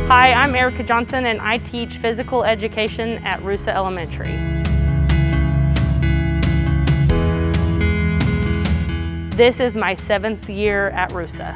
Hi, I'm Erica Johnson and I teach physical education at Roosa Elementary. This is my 7th year at Roosa.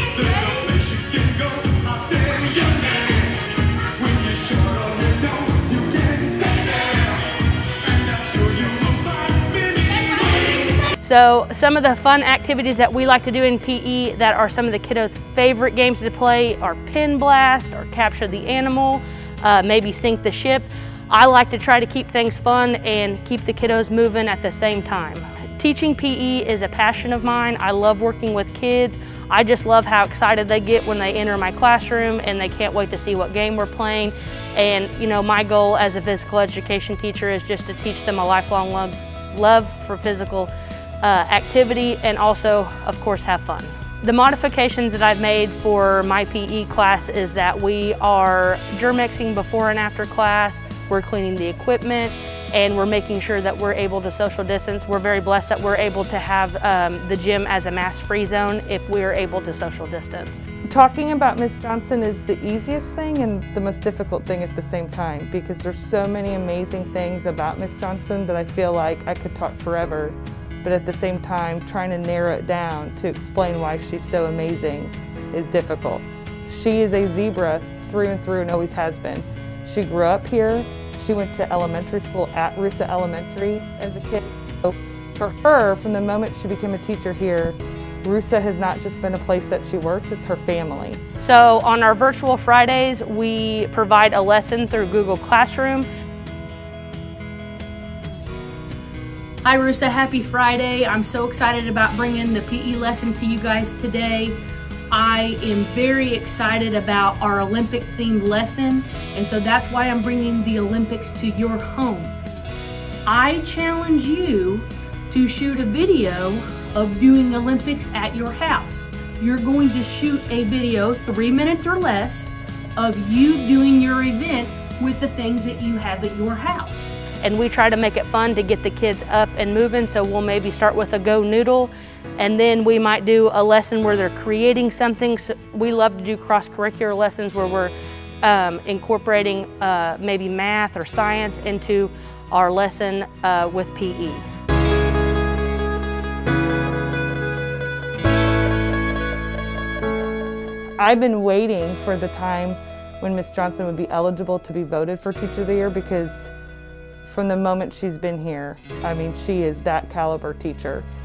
So some of the fun activities that we like to do in PE that are some of the kiddos' favorite games to play are pin blast or capture the animal, maybe sink the ship. I like to try to keep things fun and keep the kiddos moving at the same time. Teaching PE is a passion of mine. I love working with kids. I just love how excited they get when they enter my classroom and they can't wait to see what game we're playing. And you know, my goal as a physical education teacher is just to teach them a lifelong love for physical activity and also, of course, have fun. The modifications that I've made for my PE class is that we are germ-mixing before and after class, we're cleaning the equipment, and we're making sure that we're able to social distance. We're very blessed that we're able to have the gym as a mask-free zone if we're able to social distance. Talking about Miss Johnson is the easiest thing and the most difficult thing at the same time, because there's so many amazing things about Miss Johnson that I feel like I could talk forever. But at the same time, trying to narrow it down to explain why she's so amazing is difficult. She is a zebra through and through and always has been. She grew up here. She went to elementary school at Roosa Elementary as a kid. So for her, from the moment she became a teacher here, Roosa has not just been a place that she works, it's her family. So on our virtual Fridays, we provide a lesson through Google Classroom. Hi Roosa, happy Friday. I'm so excited about bringing the PE lesson to you guys today. I am very excited about our Olympic themed lesson, and so that's why I'm bringing the Olympics to your home. I challenge you to shoot a video of doing Olympics at your house. You're going to shoot a video, 3 minutes or less, of you doing your event with the things that you have at your house. And we try to make it fun to get the kids up and moving, so we'll maybe start with a Go Noodle, and then we might do a lesson where they're creating something. So we love to do cross-curricular lessons where we're incorporating maybe math or science into our lesson with PE. I've been waiting for the time when Miss Johnson would be eligible to be voted for Teacher of the Year, because from the moment she's been here, I mean, she is that caliber teacher.